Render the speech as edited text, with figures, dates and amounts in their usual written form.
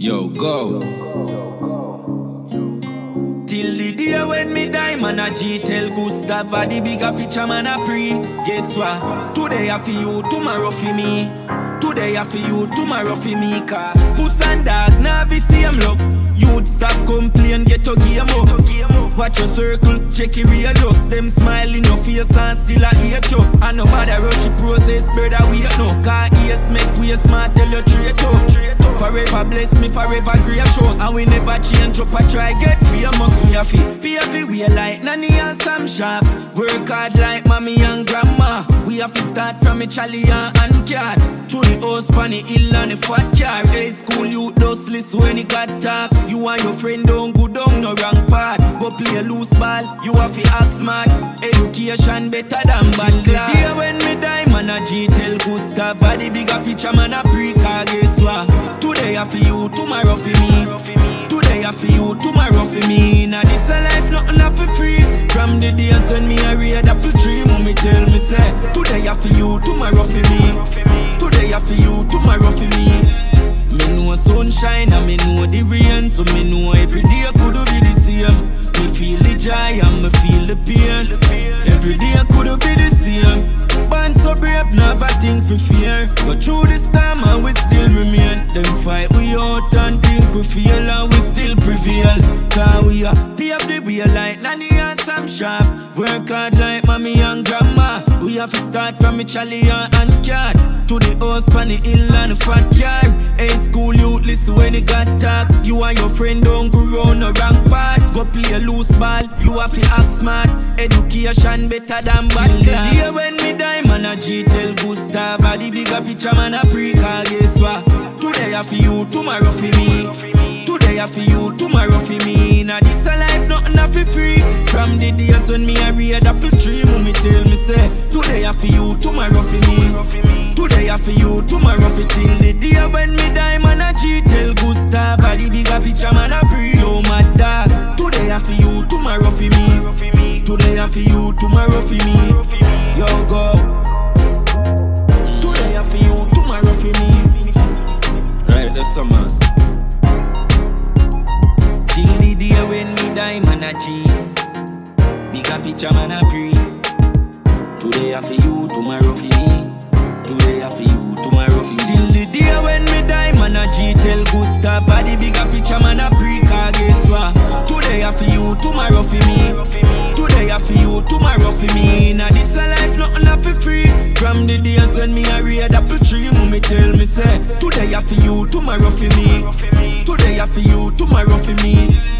Yo, go. Till the day when me die, man a G tell Gustav the bigger picture man a pre. Guess what? Today I for you, tomorrow for me. Today I for you, tomorrow for me. Car puss and dog, now we see him look. You'd stop complain, get to game up. Watch your circle, check it real dust. Them smile in your face and still a hate you. And nobody rush the process, better wait no. Car ears make we smart, tell you straight up. Forever bless me, forever great shows. And we never change up, I try get famous. We have fi we like nanny and Sam Sharp. Work hard like mommy and grandma. We have to start from a Charlie and cat. To the house, funny hill and the fat car. Hey, school youth dustless when it got talk. You and your friend don't go down no wrong path. Go play a loose ball, you have to act smart. Education better than bad class. The day when me die, man a G tell Gustav the bigger picture man a pre-car. Guess what? Today I for you, tomorrow for me. Today I for you, tomorrow for me. Now this a life, nothing a for free. From the days when me a read apple tree, mommy tell me say, today I for you, tomorrow for me. Today I for you, tomorrow for me. Me know sunshine and me know the rain, so me know every day could be the same. Me feel the joy and me feel the pain. Every day could be the same. Born so brave, never think for fear. Go through this time and we still remain. Them fight we out and think we fail, and we still prevail. Cause we are pave the way like nanny and Sam Sharp. Work hard like mommy and grandma. We have to start from a Charlie and cat. To the house, from the hill and the fat car. Hey, school youth, listen when it got talk. You and your friend don't go round the wrong path. Go play a loose ball, you have to act smart. Education better than bad class. The day when me die, man a G tell Gustav the bigger picture man a pre-car. Guess what? Today I for you, tomorrow for me. Today I for you, tomorrow for me. Now this a life, nothing a for free. From the days when me a read apple tree, mommy tell me say, today I for you, tomorrow for me. Today I for you, tomorrow for till the day when me die, man a G tell Gustav the bigger picture man a pre. Oh my dog, today I for you, tomorrow for me. Today I for you, tomorrow for me. Yo go. Today I for you, tomorrow for me. Right, that's a man. Till the day when me die, man a G. Bigger picture man a pre. Today I for you, tomorrow for me. Today I for you, tomorrow for me. Till the day when me die, man a G tell Gustav the bigger picture man a pre-car. Guess what? Today I for you, tomorrow for me. Today I for you, tomorrow for me. Now this a life, nothing a for free. From the days when me a read apple tree, mommy tell me say, today I for you, tomorrow for me. Today I for you, tomorrow for me.